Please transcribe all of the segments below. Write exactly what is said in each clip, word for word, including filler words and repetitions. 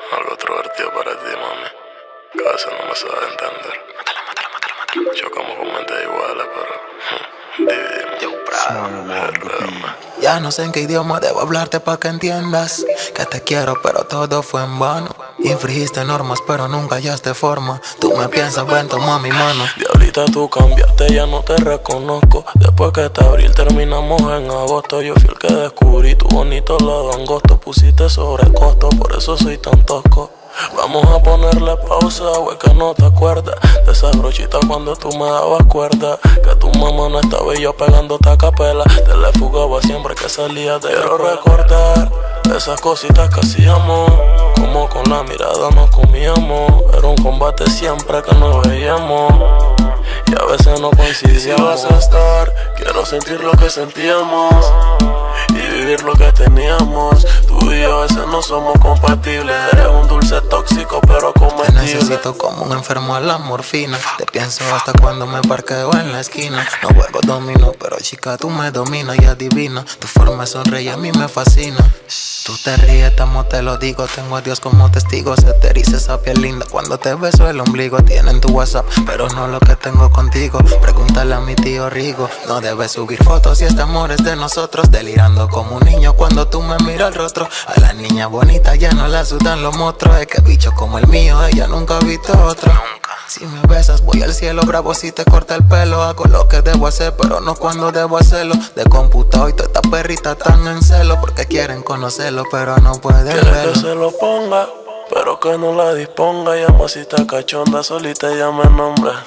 Algo extrovertido para ti, mami, que a veces no me sabe entender. Mátala, mátala, mátala, mátala. Chocamos con mentes iguales, pero hmm, dividimos. Yo, ya no sé en qué idioma debo hablarte pa' que entiendas que te quiero, pero todo fue en vano. Infringiste normas, pero nunca hallaste forma. Tú me piensas, ven, toma mi mano. Diablita, tú cambiaste, ya no te reconozco. Después que te abril terminamos en agosto. Yo fui el que descubrí tu bonito lado angosto. Pusiste sobrecosto, por eso soy tan tosco. Vamos a ponerle pausa, güey, que no te acuerdas de esa brochita cuando tú me dabas cuerda. Que tu mamá no estaba y yo pegándote a capela. Te la fugaba siempre que salías de Quiero recordar esas cositas que hacíamos, como con la mirada nos comíamos. Era un combate siempre que nos veíamos y a veces no coincidíamos. Si vas a estar, quiero sentir lo que sentíamos y vivir lo que teníamos. Tú y yo a veces no somos compatibles. Eres un dulce tóxico pero comestible. Te necesito como un enfermo a la morfina. Te pienso hasta cuando me parqueo en la esquina. No juego domino, pero chica tú me dominas y adivinas. Tu forma de sonreír a mí me fascina. Tú te ríes, tamo, te lo digo. Tengo a Dios como testigo. Se te eriza esa piel linda cuando te beso el ombligo. Tienen tu WhatsApp, pero no lo que tengo contigo. Pregúntale a mi tío Rigo. No debes subir fotos si este amor es de nosotros. Delirando como un niño cuando tú me miras el rostro. A la niña bonita ya no la sudan los monstruos. Es que bicho como el mío, ella nunca ha visto otro. Si me besas voy al cielo bravo, si te corta el pelo. Hago lo que debo hacer, pero no cuando debo hacerlo. De computado y todas estas perritas están en celo, porque quieren conocerlo, pero no pueden verlo. Quiere que se lo ponga, pero que no la disponga. Y amasita cachonda, solita ella me nombra.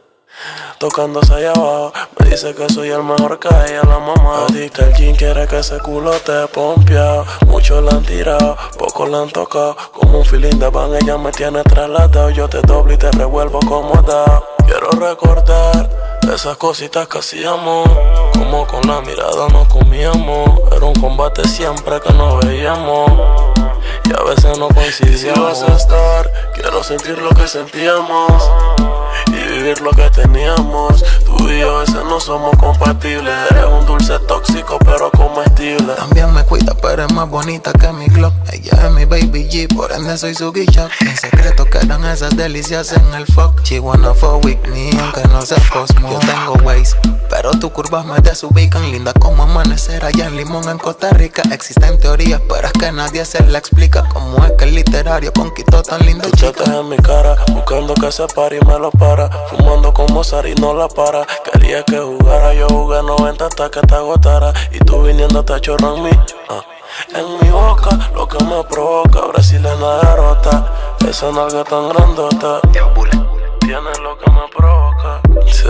Tocándose allá abajo, me dice que soy el mejor que ella, la mamá. Adicta al gin, quiere que ese culo te pompeado. Muchos la han tirado, pocos la han tocado. Como un feeling de van, ella me tiene trasladado. Yo te doblo y te revuelvo como dao. Quiero recordar esas cositas que hacíamos, como con la mirada nos comíamos. Era un combate siempre que nos veíamos y a veces no coincidíamos. Si vas a estar, quiero sentir lo que sentíamos y vivir lo que teníamos. Tú y yo a veces no somos compatibles. Eres un dulce tóxico pero comestible. También me cuida pero es más bonita que mi Glock. Ella es mi baby G, por ende soy su guicha. En secreto quedan esas delicias en el fuck. She wanna fuck with me aunque no sea Cosmo. Yo tengo Waze, pero tus curvas me desubican. Linda como amanecer allá en Limón en Costa Rica. Existen teorías pero es que nadie se la explica. Cómo es que el literario conquistó tan lindo chica. Tú en mi cara, buscando que se pare y me lo para. Fumando como Sari no la para. Quería que jugara, yo jugué noventa hasta que te agotara. Y tú viniendo te chorro en mí uh. En mi boca, lo que me provoca brasileña derrota. Esa nalga tan grandota tiene lo que me provoca.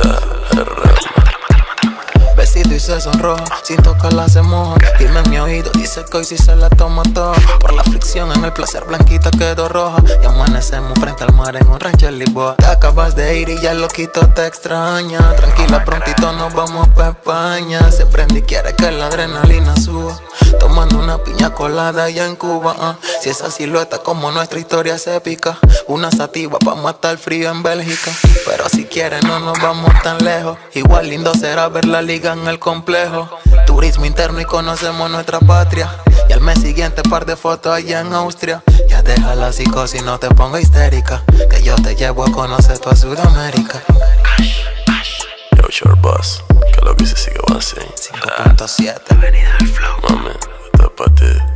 Besito y se sonroja, sin tocarla se moja. Dime en mi oído, dice que hoy sí se la toma toda. Por la fricción en el placer blanquita quedó roja. Y amanecemos frente al mar en un rancho en Lisboa. Te acabas de ir y ya el loquito te extraña. Tranquila, prontito nos vamos pa' España. Se prende y quiere que la adrenalina suba. Tomando una piña colada allá en Cuba uh. Si esa silueta como nuestra historia es épica. Una sativa pa' matar frío en Bélgica. Pero si quieres no nos vamos tan lejos. Igual lindo será ver la liga en el complejo. Turismo interno y conocemos nuestra patria. Y al mes siguiente par de fotos allá en Austria. Ya deja la psicosis, no te ponga histérica, que yo te llevo a conocer toda Sudamérica. Yo, short boss, que lo que se sigue va a hacer cinco punto siete Avenida del Flow. Mami, esto es pa' ti.